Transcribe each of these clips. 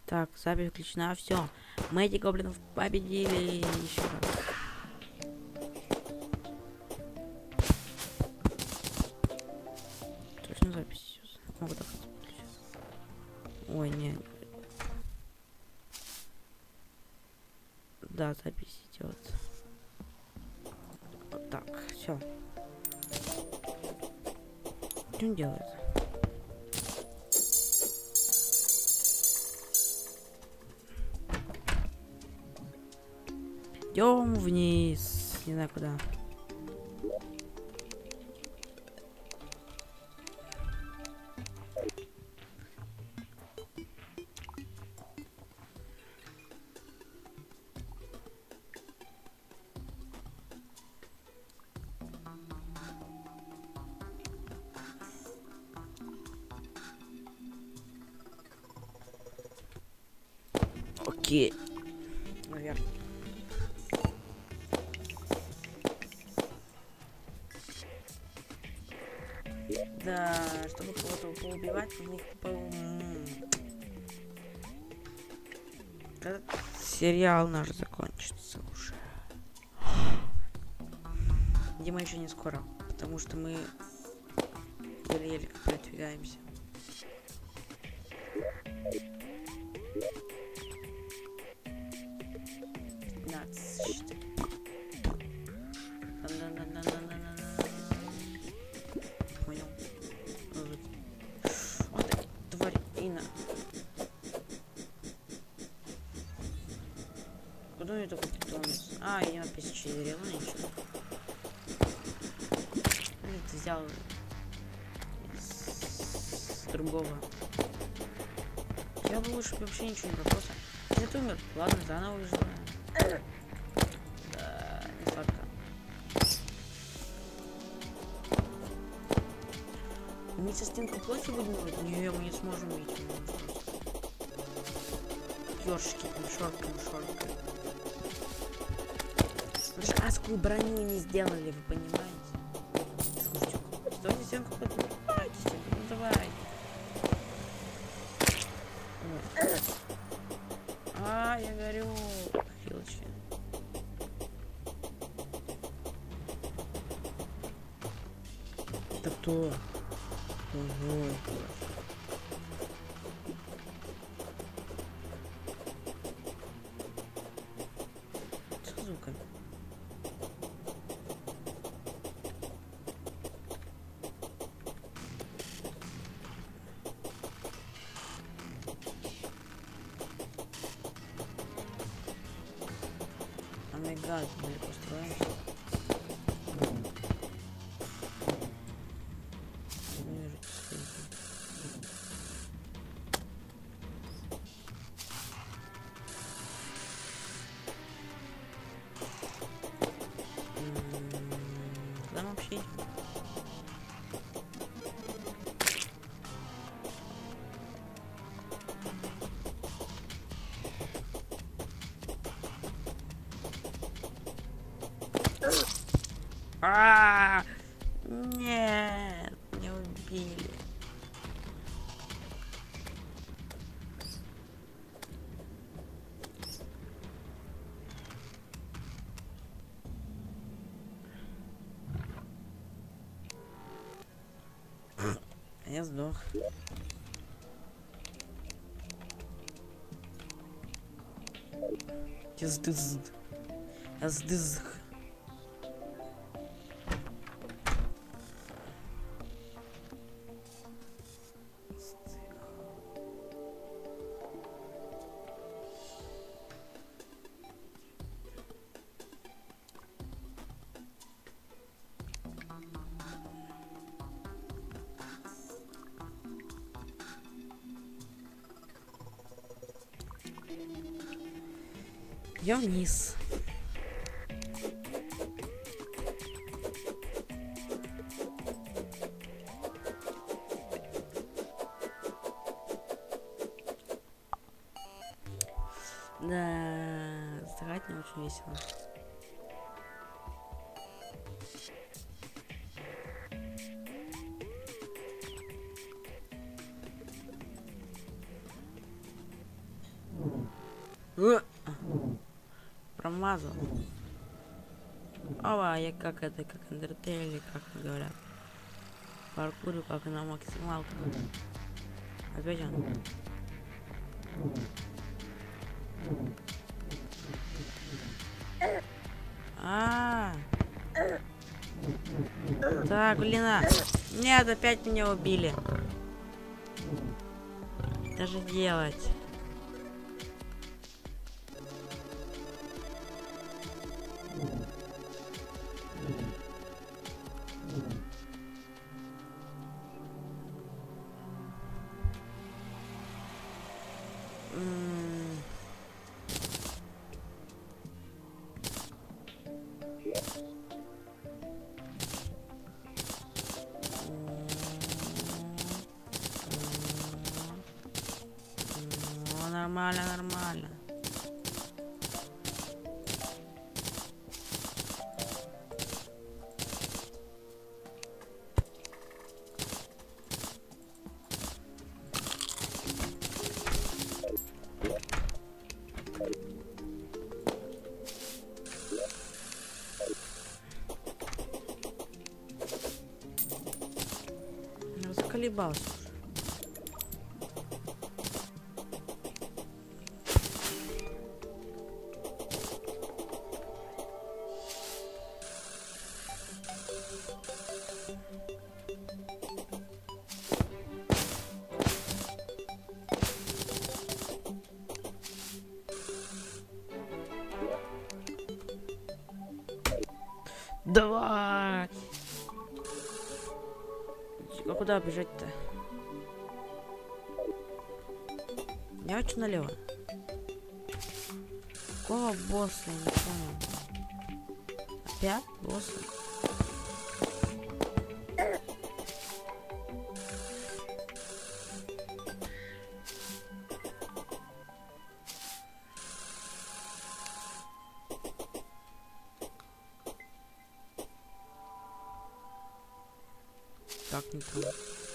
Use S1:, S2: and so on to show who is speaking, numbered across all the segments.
S1: Так, запись включена, все. Мы этих гоблинов победили еще раз. Точно запись сейчас. Могу так включить. Ой, нет. Да, запись идет. Вот так, все. Что он делает? Идем вниз. Не знаю куда. Окей. Наверное. Да, чтобы кого-то поубивать, у них этот сериал наш закончится уже. Видимо, еще не скоро, потому что мы еле-еле продвигаемся. Понял. Вот тварь, Ина. Куда я такой питомец? А, я на 54, ну ничего. Ты взял с другого. Я бы лучше вообще ничего не брал, просто. Если ты умер, ладно, заново выжила. Да, не сладко. Мы со стенку плохи будем делать? Не, мы не сможем выйти. Ёршики, шорка. Даже адскую броню не сделали, вы понимаете? Слушайте, стойте стенку плохи. Ну давай. А, я горю. Хилочи. Это кто? Ого. Что звуками? О май гад, мы построимся. Куда мы вообще идем? Нет, не убили. Я сдох. Я сдызх. Я вниз. Да, сдавать не очень весело. Промазал. Ова, я как это, как Undertale, как говорят. Паркурю как на максималку. Опять он. Так, блин, нет, опять меня убили. Даже делать. Нормально, нормально. Я заколебался. Давай! А куда бежать-то? Я хочу налево. Какого босса, я не понял. Опять босса? Так, не то.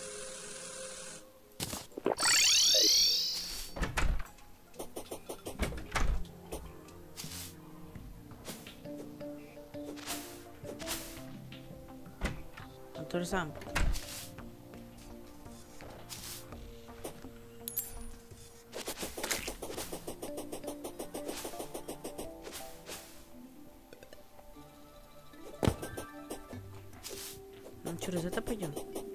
S1: То же самое. Ну, через это пойдем.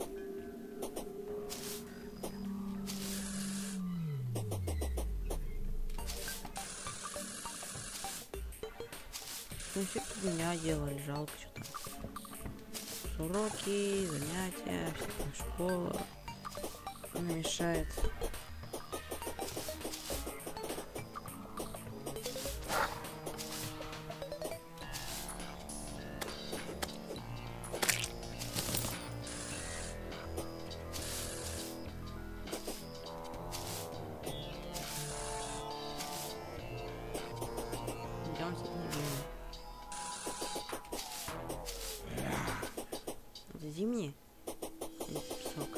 S1: Ну, все меня делали, жалко что-то. Уроки, занятия, всякая школа. Она мешает. Идем с этим делом. Это зимний? Или песок?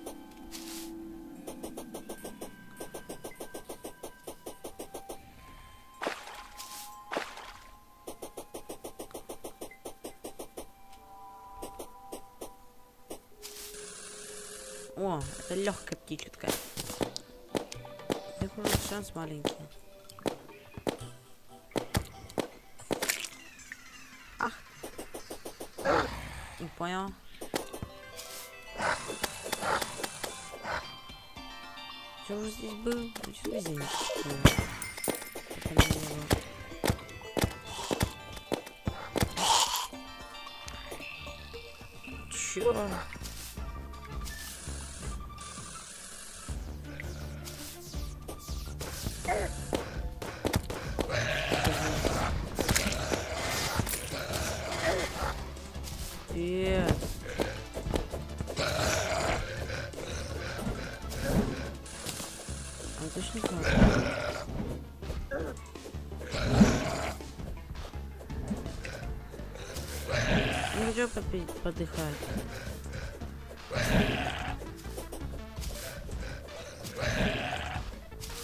S1: О, это легкая птичка. Такой шанс маленький. Ах! Не понял. Что уже здесь был? Сейчас везде не Чё? Привет. А точно знаю. Ну что подыхать?